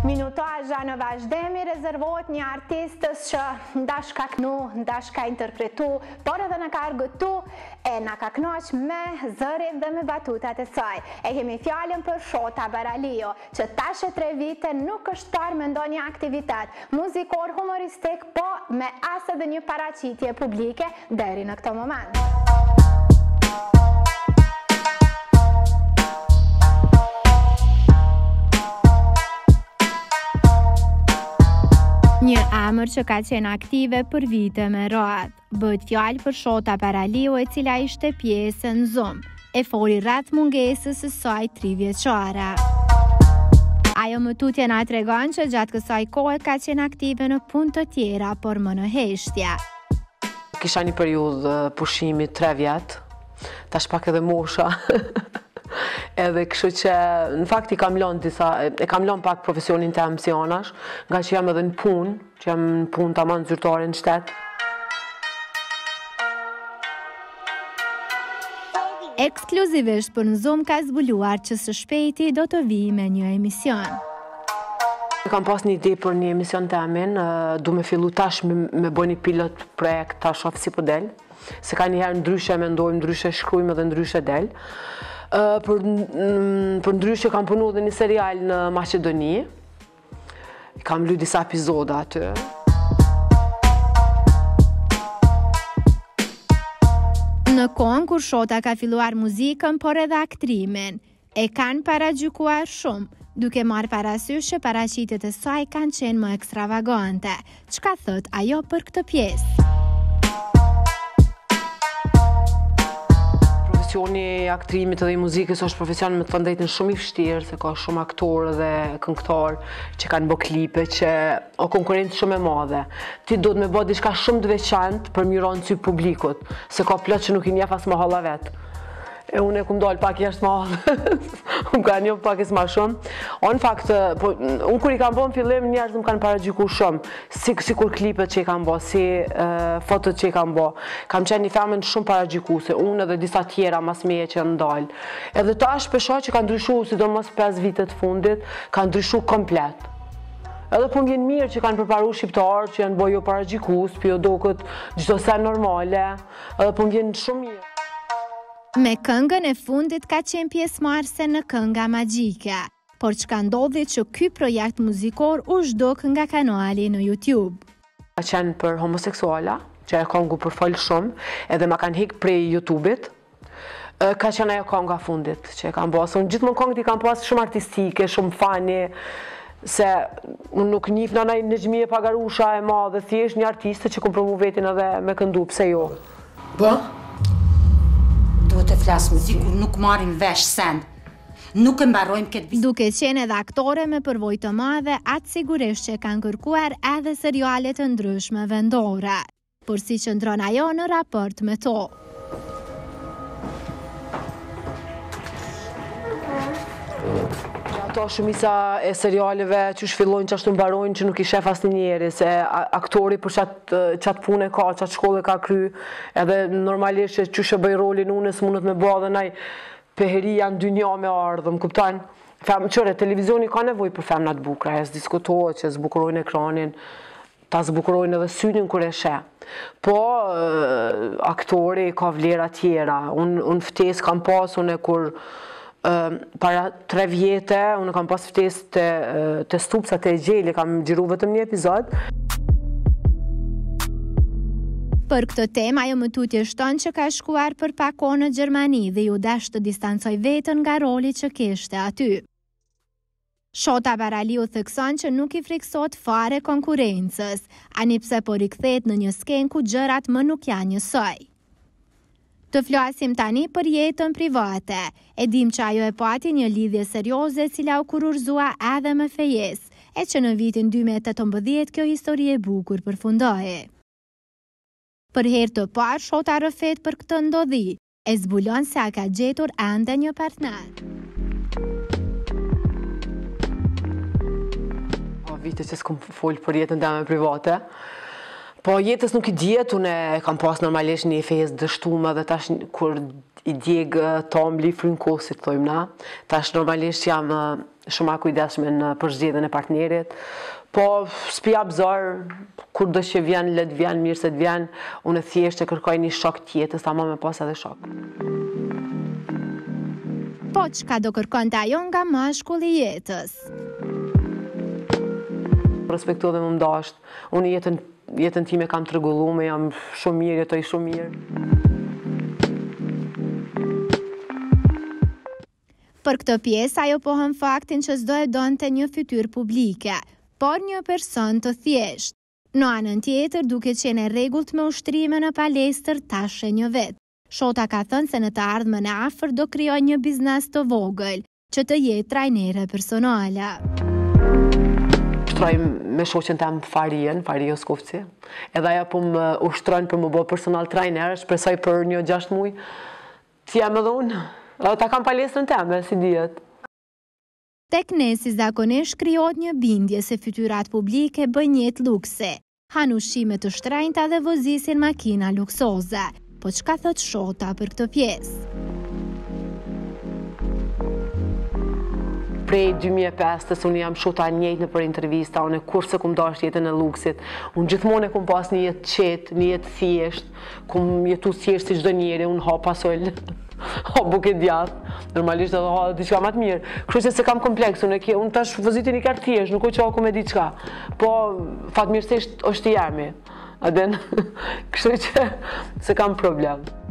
Minutazha në vazhdimi rezervohet një artistës që ndash ka kënu, ndash ka interpretu, por edhe në ka argëtu e në ka knoq me zërin dhe me batutat e saj. E kemi fjallën për Shota Baraliu, që tash e 3 vite nuk është parë me ndonjë aktivitet muzikor humoristik, po me as edhe një paraqitje publike deri në këtë moment. Një emër që ka qenë aktive për vite me radhë. Bëhet fjalë për Shota Baraliu, e cila ishte pjesë në NZOOM, e foli rreth mungesës së saj 3 vjeçare. Ajo më tutje na tregon që gjatë kësaj kohe ka qenë aktive në punë të tjera, por më në heshtje. Kisha një periudhë pushimi 3 vjet, tash pak edhe mosha. Edhe kështu që në fakt e kam lënë pak profesionin tim si anash, nga që jam edhe në punë, që jam në punë tamam zyrtare në shtet. Ekskluzivisht për NZOOM ka zbuluar që së shpejti do të vijë me një emision. Kam pas një ide për një emision temin, du me fillu tash me bëj një pilot projekt tash shoh si po del, se ka njëherë ndryshe mendojmë, ndryshe shkrujmë edhe ndryshe del. Për ndryshe kam punu dhe një serial në Maqedoni, kam lu disa epizoda aty. Në kohën kur Shota ka filluar muzikën, por edhe aktrimin, e kanë paragjykuar shumë, duke marrë parasysh që paraqitjet e saj kanë qenë më ekstravagante. Çka thot ajo për këtë pjesë? Profesioni aktrimit edhe i muzikës është profesion me të thënë shumë i vështirë, se ka shumë aktorë dhe këngëtarë që kanë bë klipe, që o konkurrencë shumë e madhe. Ti duhet me bë diçka shumë të veçantë për miron sy publikut, se ka plot që nuk i njeh as më halla vet. E unë e kum dal pak jashtë mahallës, unë ka një pak e s'ma shumë. Në fakt, unë kur i kam bën fillim, njerëz më kanë paragjykuar shumë, si kur klipet që i kam bë, si fotot që i kam bë. Kam qenë një femën shumë paragjykuese, unë edhe disa tjera mas meje që ndal. Edhe tash shpesh që ka ndryshuar, sidomos 5 vitet fundit, ka ndryshuar komplet. Edhe po m'vjen mirë që kanë përparuar shqiptarë, që janë bëjo paragjykues, po jo duket çdo sa normale, edhe po m'vjen shumë mirë. Me këngën e fundit ka qenë pjesëmarrëse në kënga magjike, por çka ndodhi që ky projekt muzikor u zhduk nga kanali në YouTube. Ka qenë për homoseksuala, që e këngu përfol shumë, edhe ma kanë hik prej YouTube-it. Ka qenë ajo kënga fundit që e kam bërë. Unë gjithmonë këngët i kam pas shumë artistike, shumë fani, se unë nuk njif në një gjmije pagarusha e madhe, thjesht një artiste që kom provu vetin edhe me këndu, pse jo. Po? Duhet të flasmë, sikur nuk marrim vesh send. Nuk e mbarojmë këtë bisedë. Duke qenë edhe aktore me përvojë të madhe, atë sigurisht që kanë kërkuar edhe seriale të ndryshme vendore. Por si qëndron ajo në raport me to? Ato shumica e serialeve që shfillojnë që ashtu mbarojnë që nuk i shef asnjë njeri, se aktori për qatë punë ka, qatë shkollë ka kry, edhe normalisht që shë bëj rolin unë, s'munët me bë dhe naj peheria në dynja me ardhëm, kuptan? Qëre, televizioni ka nevoj për femnat bukra, e s'diskutohet që zbukurojnë ekranin, ta zbukurojnë edhe synin kër e she. Po, aktori ka vlera tjera, unë ftes kam pas, unë e kur para 3 vjete, unë kam pas ftes të stupsat e gjeli, kam gjiru vetëm një epizod. Për këtë temë, ajo më tutje shton që ka shkuar për pak kohë në Gjermani dhe ju dash të distancoj veten nga roli që kishte aty. Shota Baraliu thekson që nuk i friksohet fare konkurrencës, ani pse po rikthehet në një skenë ku gjërat më nuk janë njësoj. Të flasim tani për jetën private. E dim që ajo e pati një lidhje serioze cila u kururzua edhe me fejesë, e që në vitin 2018 kjo histori e bukur përfundoi. Për herë të parë, Shota rrëfet për këtë ndodhi, e zbulon se a ka gjetur ende një partner. Vite që s'kom folë për jetën time private, po jetës nuk i djetë, unë kam pas normalisht një fejesë dështuar dhe tash kur i djegë tombli frynkosit, thojmë na. Tash normalisht jam shumë kujdesshme në përzgjedhjen e partnerit, po s'pi jap zor, kur do që vjen, let vjen, mirë se të vjen, unë thjesht e kërkoj një shok tjetër, sa më me pas edhe shok. Po çka do kërkonte ajo nga mashkulli i jetës? Respekto dhe më ndasht. Unë jetën time kam të rregulluar, jam shumë mirë, jetoj shumë mirë. Për këtë pjesë, ajo pohon faktin që s'do e donte një fytyrë publike, por një person të thjeshtë. Në anën tjetër, duke qenë e rregullt me ushtrime në palestër, tash e një vetë. Shota ka thënë se në të ardhmen e afër do krijoj një biznes të vogël, që të jetë trajnere personale. Ushtroj me shoqen tem Fario Skufci, edhe ajo po më ushtrojnë për më bë personal trainer, shpresoj për një 6 muaj të jam edhe unë. Ta kam palestrën teme, si dihet. Tek ne si zakonisht krijohet një bindje se fytyrat publike bëjnë jetë lukse, han ushqime të shtrenjta dhe vozisin makina luksoze. Po çka thot Shota për këtë pjesë? Prej 2005 unë jam Shota njëjtë në për intervista, unë kurse kum dash jetën e luksit, unë gjithmonë kum pas një jetë qetë, një jetë thjesht, kum jetu thjesht si çdo njeri, unë ha pasol, ha buke djathtë, normalisht edhe ha diçka më të mirë. Kështu që se kam kompleks, unë tash vozitin i ka thjesht, nuk ka ku me diçka, po fatmirësisht është i jemi. Kështu që se kam problem.